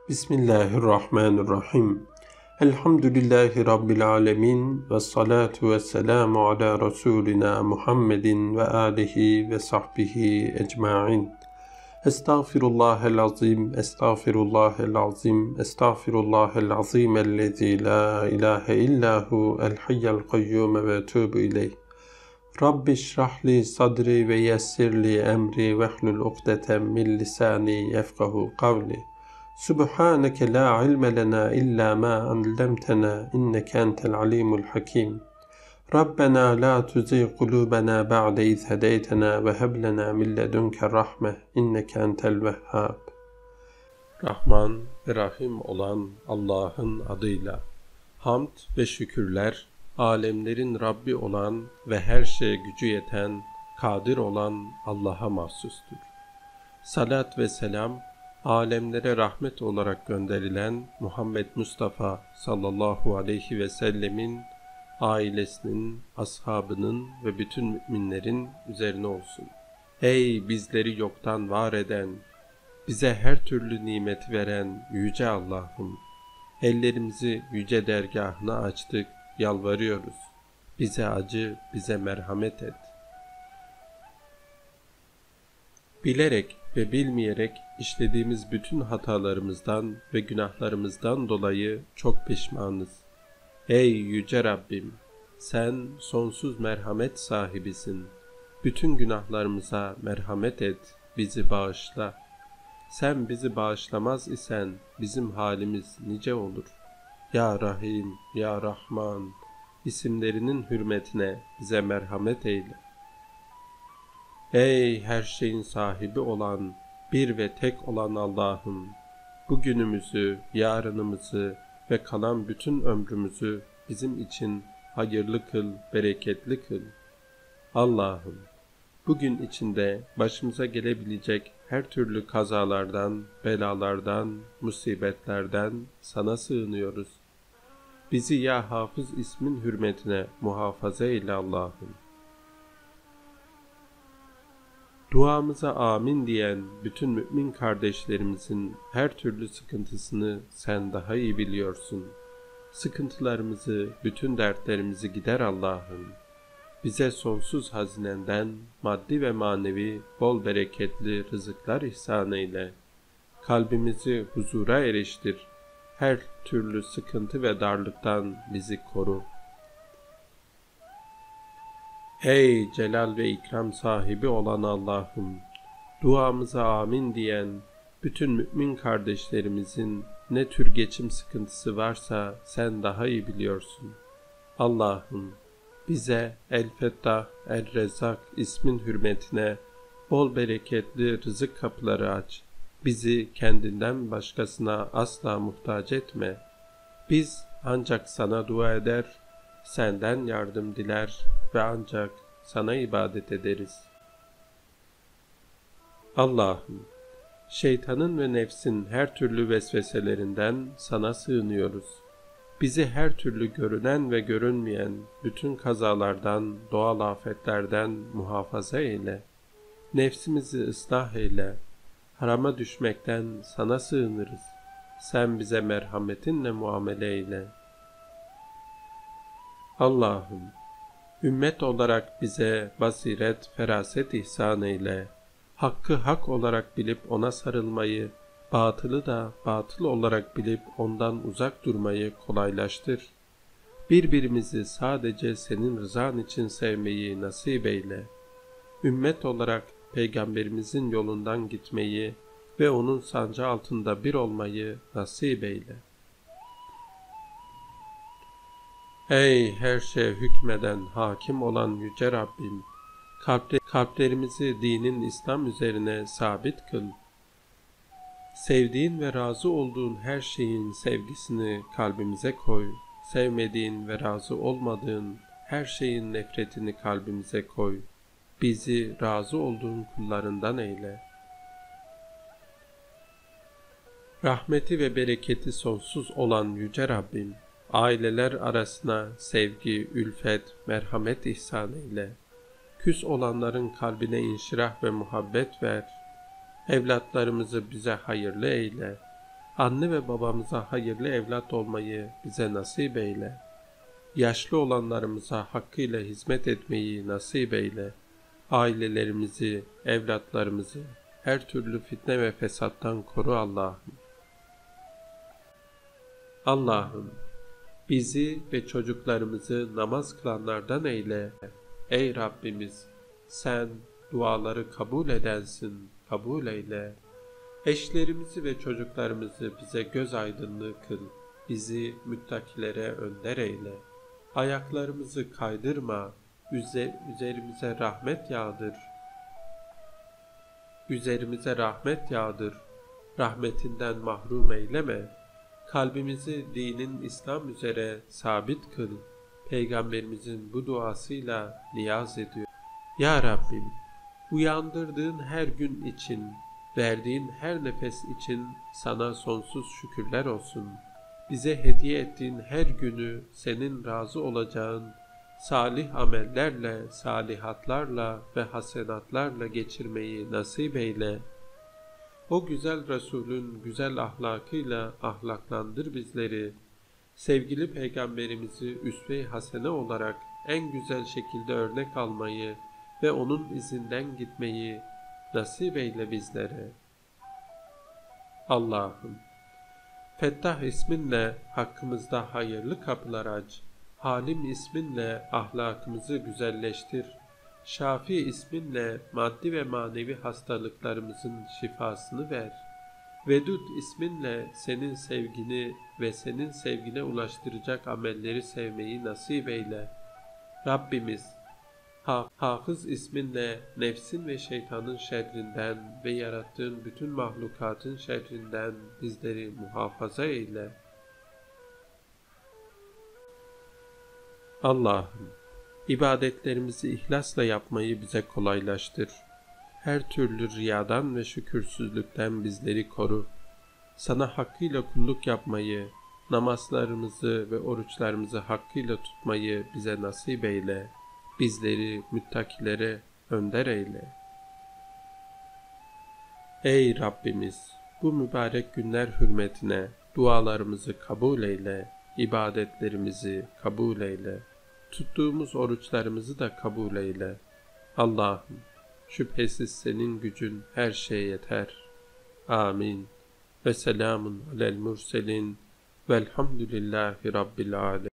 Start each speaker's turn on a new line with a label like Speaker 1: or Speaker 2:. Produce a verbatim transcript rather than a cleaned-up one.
Speaker 1: Bismillahirrahmanirrahim. Elhamdülillahi Rabbil alemin ve salatu ve selamu ala Resulina Muhammedin ve alihi ve sahbihi ecma'in. Estağfirullahel azim, estağfirullahel azim, estağfirullahel azim ellezî la ilahe illahu el hayyel kayyum ve etûbü ileyh. Rabbi şrahli sadri ve yessirli emri vehlul ukdeten min lisani yefkahu kavli. Subhaneke la ilme lena illa ma allamtana inneke entel alimul hakim. Rabbena la tuzigh kulubena ba'de iz hedeytena ve heb lena min ledunke rahme inneke entel vehhab. Rahman ve Rahim olan Allah'ın adıyla. Hamd ve şükürler, alemlerin Rabbi olan ve her şeye gücü yeten, kadir olan Allah'a mahsustur. Salat ve selam, alemlere rahmet olarak gönderilen Muhammed Mustafa sallallahu aleyhi ve sellemin, ailesinin, ashabının ve bütün müminlerin üzerine olsun. Ey bizleri yoktan var eden, bize her türlü nimeti veren yüce Allah'ım! Ellerimizi yüce dergâhına açtık, yalvarıyoruz. Bize acı, bize merhamet et. Bilerek ve bilmeyerek işlediğimiz bütün hatalarımızdan ve günahlarımızdan dolayı çok pişmanız. Ey yüce Rabbim! Sen sonsuz merhamet sahibisin. Bütün günahlarımıza merhamet et, bizi bağışla. Sen bizi bağışlamaz isen bizim halimiz nice olur. Ya Rahim, Ya Rahman, isimlerinin hürmetine bize merhamet eyle. Ey her şeyin sahibi olan, bir ve tek olan Allah'ım! Bugünümüzü, yarınımızı ve kalan bütün ömrümüzü bizim için hayırlı kıl, bereketli kıl. Allah'ım! Bugün içinde başımıza gelebilecek her türlü kazalardan, belalardan, musibetlerden sana sığınıyoruz. Bizi ya Hafız ismin hürmetine muhafaza eyle Allah'ım. Duamıza amin diyen bütün mümin kardeşlerimizin her türlü sıkıntısını sen daha iyi biliyorsun. Sıkıntılarımızı, bütün dertlerimizi gider Allah'ım. Bize sonsuz hazinenden maddi ve manevi bol bereketli rızıklar ihsan eyle. Kalbimizi huzura eriştir. Her türlü sıkıntı ve darlıktan bizi koru. Ey celal ve ikram sahibi olan Allah'ım! Duamıza amin diyen bütün mümin kardeşlerimizin ne tür geçim sıkıntısı varsa sen daha iyi biliyorsun. Allah'ım! Bize El-Fettah, El-Rezzak ismin hürmetine bol bereketli rızık kapıları aç. Bizi kendinden başkasına asla muhtaç etme. Biz ancak sana dua eder, senden yardım diler ve ancak sana ibadet ederiz. Allah'ım! Şeytanın ve nefsin her türlü vesveselerinden sana sığınıyoruz. Bizi her türlü görünen ve görünmeyen bütün kazalardan, doğal afetlerden muhafaza eyle. Nefsimizi ıslah eyle. Harama düşmekten sana sığınırız. Sen bize merhametinle muamele eyle. Allah'ım! Ümmet olarak bize basiret, feraset ihsan eyle. Hakkı hak olarak bilip ona sarılmayı, batılı da batıl olarak bilip ondan uzak durmayı kolaylaştır. Birbirimizi sadece senin rızan için sevmeyi nasip eyle. Ümmet olarak Peygamberimizin yolundan gitmeyi ve onun sancı altında bir olmayı nasip eyle. Ey her şeye hükmeden, hakim olan yüce Rabbim! Kalplerimizi dinin İslam üzerine sabit kıl. Sevdiğin ve razı olduğun her şeyin sevgisini kalbimize koy. Sevmediğin ve razı olmadığın her şeyin nefretini kalbimize koy. Bizi razı olduğun kullarından eyle. Rahmeti ve bereketi sonsuz olan yüce Rabbim, aileler arasına sevgi, ülfet, merhamet ihsan eyle. Küs olanların kalbine inşirah ve muhabbet ver. Evlatlarımızı bize hayırlı eyle. Anne ve babamıza hayırlı evlat olmayı bize nasip eyle. Yaşlı olanlarımıza hakkıyla hizmet etmeyi nasip eyle. Ailelerimizi, evlatlarımızı her türlü fitne ve fesattan koru Allah'ım. Allah'ım, bizi ve çocuklarımızı namaz kılanlardan eyle. Ey Rabbimiz, sen duaları kabul edensin, kabul eyle. Eşlerimizi ve çocuklarımızı bize göz aydınlığı kıl. Bizi müttakilere önder eyle. Ayaklarımızı kaydırma, üzerimize rahmet yağdır. Üzerimize rahmet yağdır. Rahmetinden mahrum eyleme. Kalbimizi dinin İslam üzere sabit kıl. Peygamberimizin bu duasıyla niyaz ediyor. Ya Rabbim, uyandırdığın her gün için, verdiğin her nefes için sana sonsuz şükürler olsun. Bize hediye ettiğin her günü senin razı olacağın salih amellerle, salihatlarla ve hasenatlarla geçirmeyi nasip eyle. O güzel Resulün güzel ahlakıyla ahlaklandır bizleri. Sevgili Peygamberimizi üsve-i hasene olarak en güzel şekilde örnek almayı ve onun izinden gitmeyi nasip eyle bizlere. Allah'ım, Fettah isminle hakkımızda hayırlı kapılar aç. Halim isminle ahlakımızı güzelleştir. Şafi isminle maddi ve manevi hastalıklarımızın şifasını ver. Vedud isminle senin sevgini ve senin sevgine ulaştıracak amelleri sevmeyi nasip eyle. Rabbimiz, ha Hafız isminle nefsin ve şeytanın şerrinden ve yarattığın bütün mahlukatın şerrinden bizleri muhafaza eyle. Allah'ım, İbadetlerimizi ihlasla yapmayı bize kolaylaştır. Her türlü riyadan ve şükürsüzlükten bizleri koru. Sana hakkıyla kulluk yapmayı, namazlarımızı ve oruçlarımızı hakkıyla tutmayı bize nasip eyle. Bizleri müttakilere önder eyle. Ey Rabbimiz! Bu mübarek günler hürmetine dualarımızı kabul eyle, ibadetlerimizi kabul eyle. Tuttuğumuz oruçlarımızı da kabul eyle. Allah'ım, şüphesiz senin gücün her şeye yeter. Amin. Ve selamun alel murselin velhamdülillahi rabbil alemin.